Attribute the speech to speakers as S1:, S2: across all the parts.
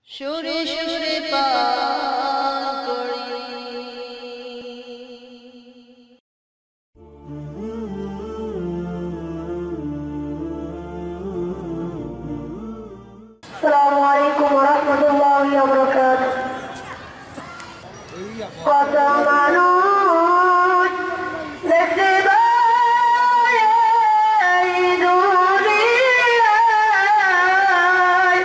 S1: সুরে সুরে পান করি।
S2: আসসালামু আলাইকুম ওয়া রাহমাতুল্লাহি ওয়া বারাকাতুহু। কত মানুষ দেখতে পায় এই দুনিয়ায়,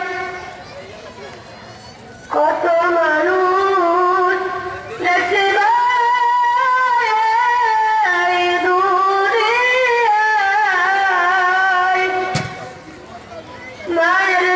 S2: কত মানুষ দেখতে পায় এই দুনিয়ায়, মায়ের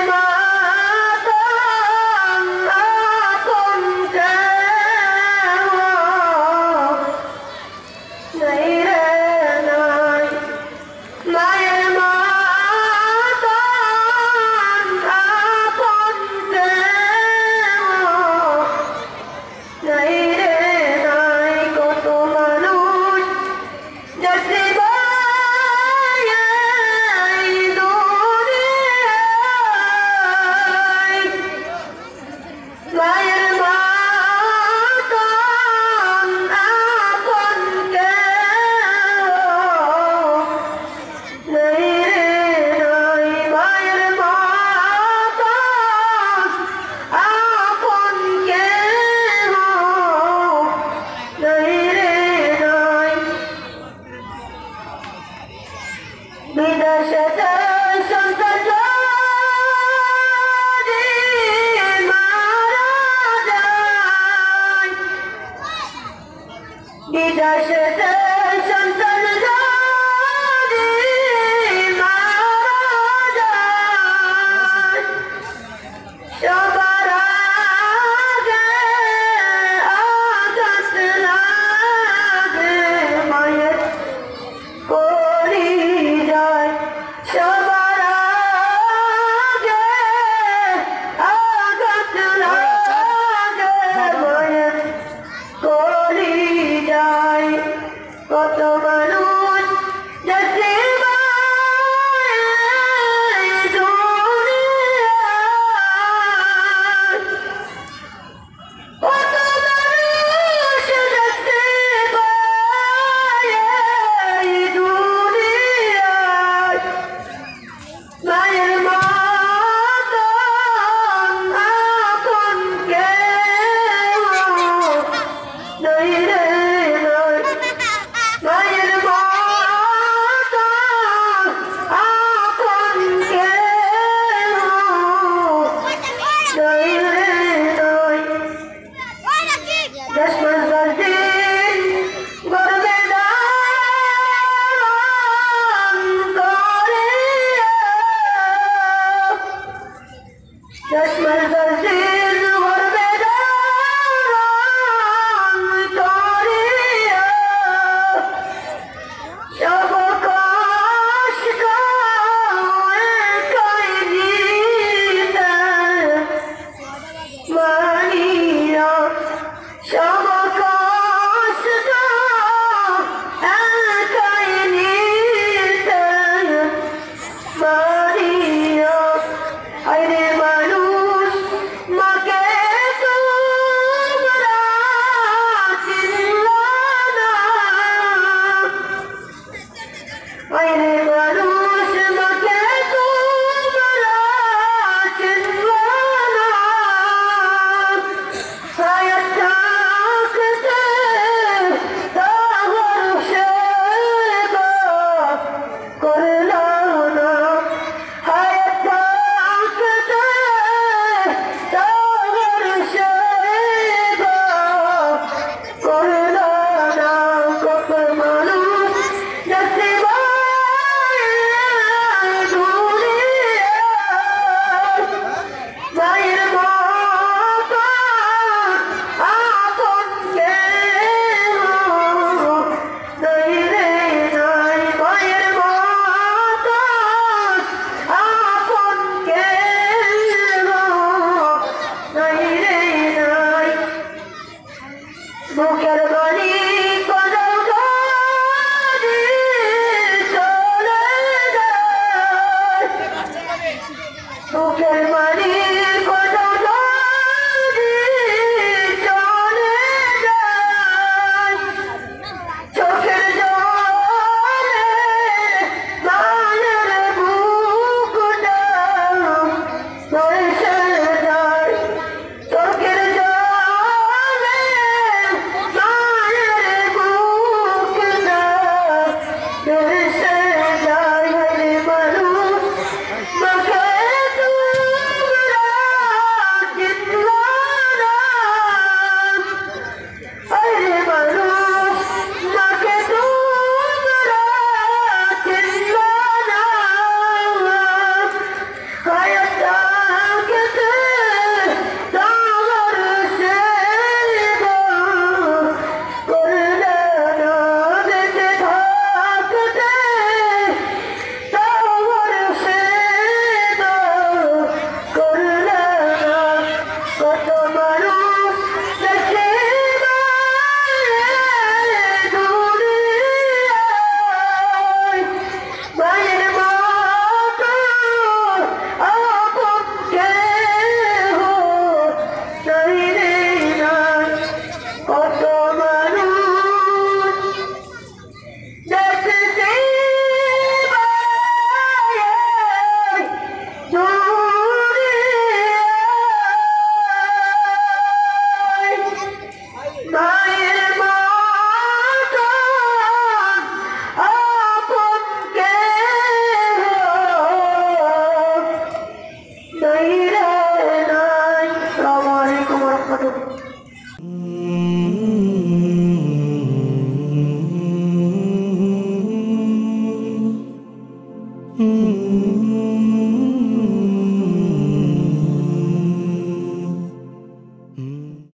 S2: বিদেশেতে সন্তান যদি মারা যায়, বিদেশেতে সন্তান যদি মারা যায়, সবার আগে আঘাত লাগে মায়ের কলিজায়, সবার আগে আঘাত লাগে মায়ের কলিজায়। কত মানুষ দেখতে পায় এই দুনিয়ায়, কত মানুষ দেখতে পায় এই দুনিয়ায়, মায়ের মতন আপন কেউ নাই রে নাই, মায়ের মতন আপন কেউ নাই রে নাই। দেশ মাঝার দিন গর্বে ধারণ করে, দেশ মাঝার